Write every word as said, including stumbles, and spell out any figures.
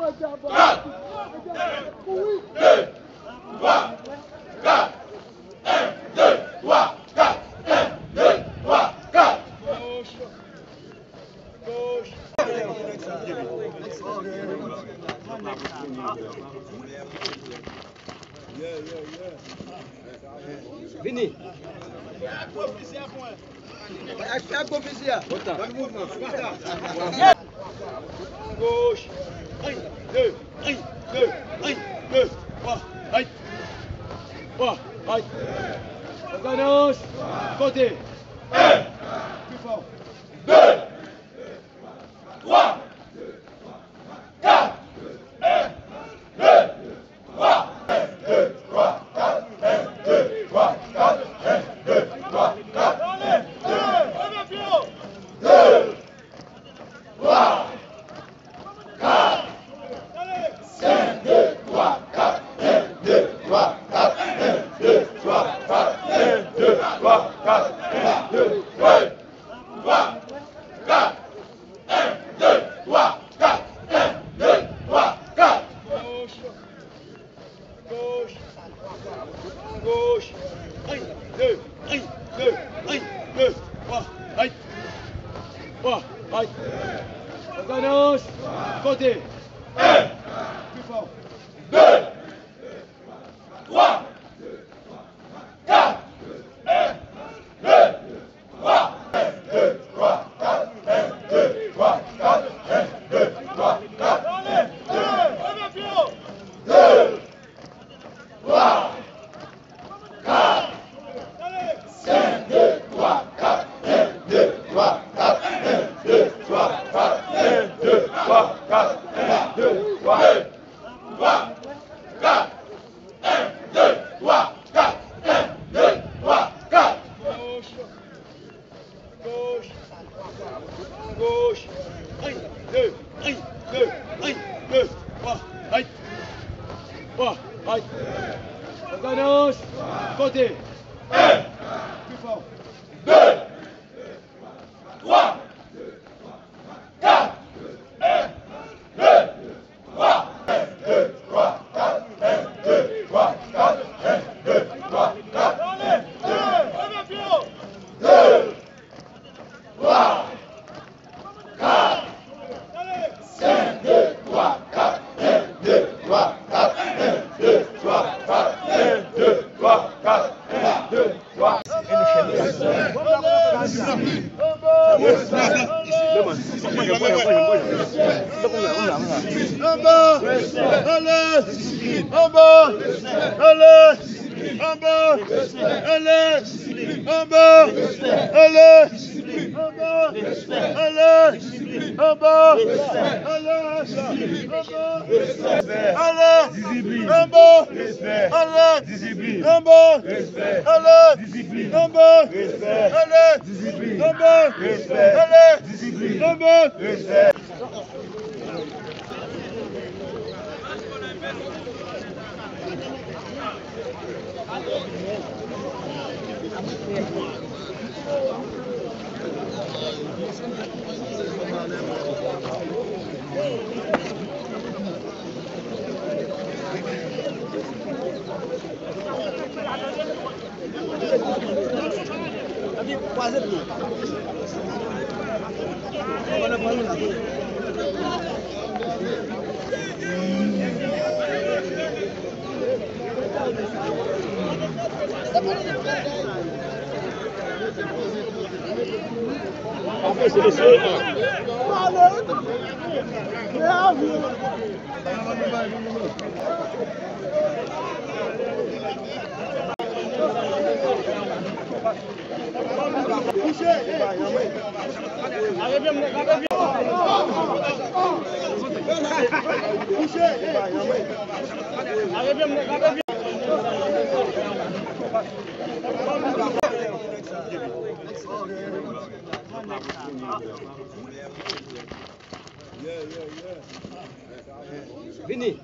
Vini. Gauche. un, deux, un, deux, un, deux, trois, aïe. trois, aïe. Gauche. Côté. un. Plus fort. deux. trois. quatre. un, deux, trois. un, deux, trois, quatre. un, deux, trois, quatre. un, deux, trois, quatre. deux, trois, quatre. cinq, deux, trois, quatre. un, deux, trois, quatre. un, deux, trois, quatre. un, deux, trois, quatre. un, deux, trois, quatre. un, deux, trois, quatre. un, deux, trois, quatre. Gauche. Gauche. Gauche. un, deux, un, deux, un, deux, trois, aïe. trois, aïe. Gauche. Côté. un. Plus fort. deux. trois. quatre. un. deux. trois. un, deux, trois, quatre. un, deux, trois, quatre. un, deux, trois, quatre. deux. trois. quatre. cinq, deux, trois, quatre. un, deux, trois, quatre. un, deux, trois, quatre. un, deux, trois, quatre. un, deux, trois, quatre. un, deux, trois, quatre. un, deux, trois, quatre. Gauche. Gauche. Gauche. un, deux, un, deux, un, deux, trois, aïe. trois, aïe. Gauche. Côté. un. Plus fort. deux. trois. quatre. un. deux. trois. un, deux, trois, quatre. un, deux, trois, quatre. un, deux, trois, quatre. deux. trois. quatre. cinq, deux, trois, quatre. un, deux, trois, quatre. un, deux, trois, quatre. un, deux, trois, quatre. un, deux, trois. En bas, allez, en bas, allez, en bas, allez, en bas, allez, en bas, allez, en bas, allez, en bas, allez, discipline, en bas, allez, discipline, en bas, allez, discipline, en bas, allez, discipline, en bas, c'est le seul. Vini.